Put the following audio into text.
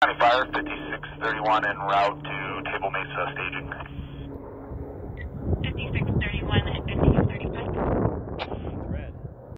County Fire, 5631 en route to Table Mesa staging.